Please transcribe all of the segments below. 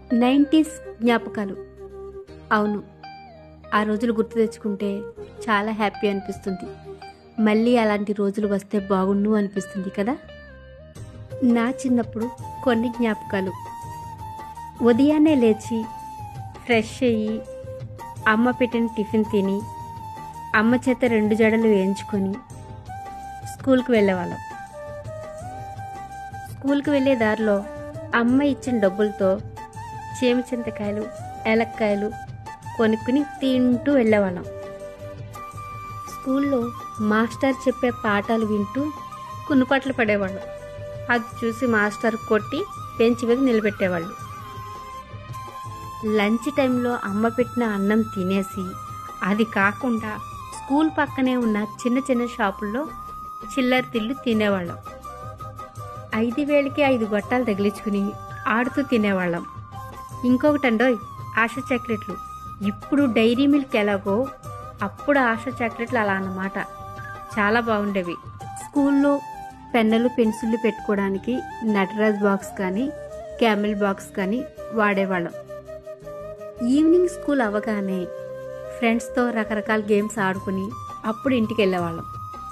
90s జ్ఞాపకాలు. అవును, ఆ రోజులు గుర్తు తెచ్చుకుంటే చాలా హ్యాపీ అనిపిస్తుంది. మళ్ళీ అలాంటి రోజులు వస్తే బాగుండు అనిపిస్తుంది కదా. నా చిన్నప్పుడు కొన్ని జ్ఞాపకాలు. ఉదయాన్నే లేచి ఫ్రెష్ అయ్యి అమ్మ పెట్టిన టిఫిన్ తిని అమ్మ చేత 2 జడలు వేయించుకొని స్కూల్కి వెళ్ళేవాళ్ళం. స్కూల్కి వెళ్ళే దారిలో అమ్మ ఇచ్చిన డబ్బులతో చింతకాయలు, ఏలక్కాయలు కొనుక్కుని తింటూ వెళ్ళేవాళ్ళం. స్కూల్లో మాస్టర్ చెప్పే పాఠాలు వింటూ కునుపాట్లు పడేవాళ్ళం. అది చూసి మాస్టర్ కొట్టి బెంచ్ మీద నిలబెట్టేవాళ్ళు. లంచ్ టైంలో అమ్మ పెట్టిన అన్నం తినేసి అది కాకుండా స్కూల్ పక్కనే ఉన్న చిన్న చిన్న షాపుల్లో చిల్లర తిళ్ళు తినేవాళ్ళం. 5 వేలకి 5 గొట్టాలు తగిలించుకుని ఆడుతూ తినేవాళ్ళం. ఇంకొకటండోయ్, ఆశ చాక్లెట్లు. ఇప్పుడు డైరీ మిల్క్ ఎలాగో అప్పుడు ఆశ చాక్లెట్లు అలా అన్నమాట. చాలా బాగుండేవి. స్కూల్లో పెన్నులు పెన్సిళ్ళు పెట్టుకోవడానికి నటరాజ్ బాక్స్ కానీ క్యామిల్ బాక్స్ కానీ వాడేవాళ్ళం. ఈవినింగ్ స్కూల్ అవ్వగానే ఫ్రెండ్స్తో రకరకాల గేమ్స్ ఆడుకుని అప్పుడు ఇంటికి వెళ్ళేవాళ్ళం.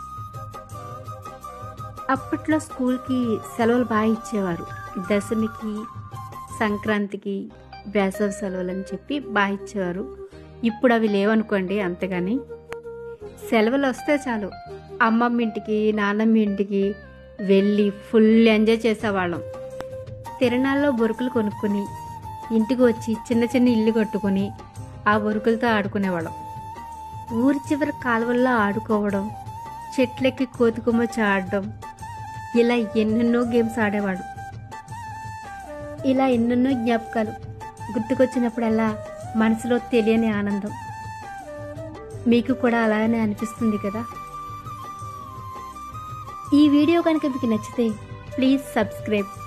అప్పట్లో స్కూల్కి సెలవులు బాగా ఇచ్చేవారు. దశమికి, సంక్రాంతికి, వేసవి సెలవులు అని చెప్పి బాగా ఇచ్చేవారు. ఇప్పుడు అవి లేవనుకోండి. అంతేగాని సెలవులు వస్తే చాలు అమ్మమ్మ ఇంటికి, నాన్నమ్మ ఇంటికి వెళ్ళి ఫుల్ ఎంజాయ్ చేసేవాళ్ళం. తిరణాల్లో బొరుకులు కొనుక్కొని ఇంటికి వచ్చి చిన్న చిన్న ఇల్లు కట్టుకొని ఆ బొరుకులతో ఆడుకునేవాళ్ళం. ఊరి చివరి కాలువల్లో ఆడుకోవడం, చెట్లెక్కి కోతికొమ్మచ్చి ఆడడం, ఇలా ఎన్నెన్నో గేమ్స్ ఆడేవాడు. ఇలా ఎన్నెన్నో జ్ఞాపకాలు గుర్తుకొచ్చినప్పుడల్లా మనసులో తెలియని ఆనందం. మీకు కూడా అలానే అనిపిస్తుంది కదా. ఈ వీడియో కనుక మీకు నచ్చితే ప్లీజ్ సబ్స్క్రైబ్.